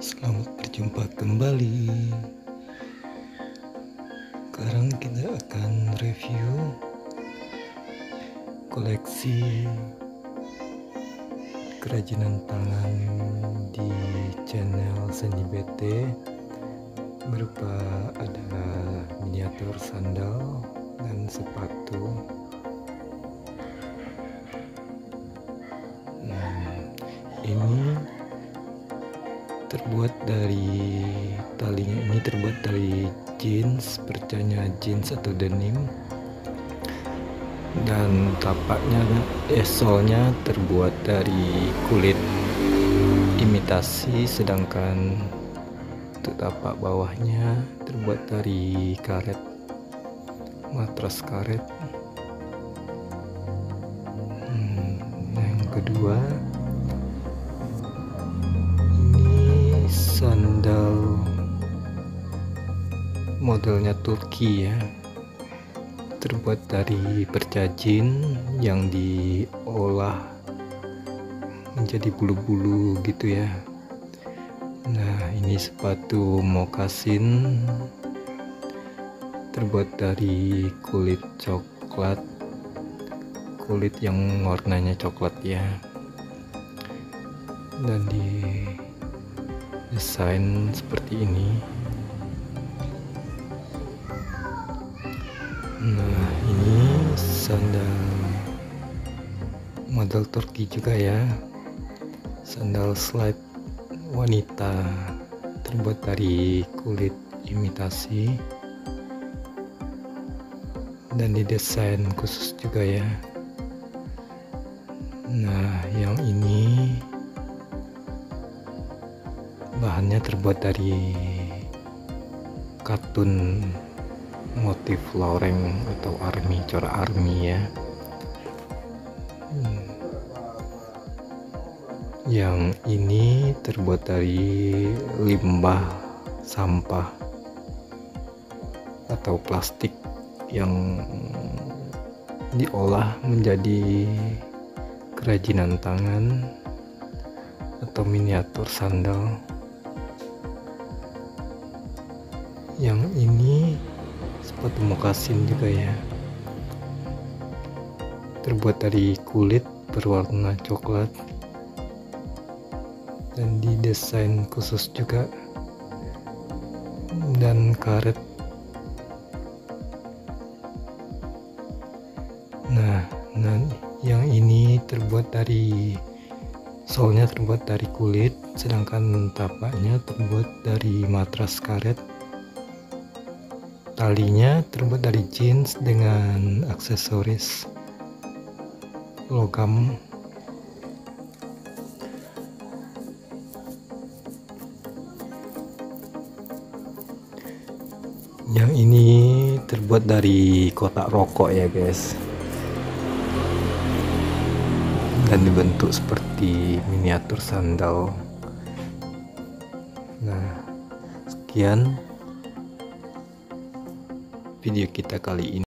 Selamat berjumpa kembali. Sekarang kita akan review koleksi kerajinan tangan di channel Seni BT, berupa ada miniatur sandal dan sepatu. Ini terbuat dari talinya, ini terbuat dari jeans, percanya jeans atau denim, dan tapaknya solnya terbuat dari kulit imitasi, sedangkan untuk tapak bawahnya terbuat dari karet, matras karet. Yang kedua, sandal modelnya Turki ya, terbuat dari percajin yang diolah menjadi bulu-bulu gitu ya. Nah, ini sepatu moccasin terbuat dari kulit coklat, kulit yang warnanya coklat ya, dan di desain seperti ini. Nah, ini sandal model Turki juga ya, sandal slide wanita terbuat dari kulit imitasi dan didesain khusus juga ya. Nah, yang ini bahannya terbuat dari katun motif loreng atau army, corak army ya. Yang ini terbuat dari limbah sampah atau plastik yang diolah menjadi kerajinan tangan atau miniatur sandal. Yang ini sepatu moccasin juga ya, terbuat dari kulit berwarna coklat dan didesain khusus juga, dan karet. Nah, yang ini terbuat dari solnya terbuat dari kulit, sedangkan tapaknya terbuat dari matras karet. Talinya terbuat dari jeans dengan aksesoris logam. Yang ini terbuat dari kotak rokok ya guys, dan dibentuk seperti miniatur sandal. Nah, sekian video kita kali ini.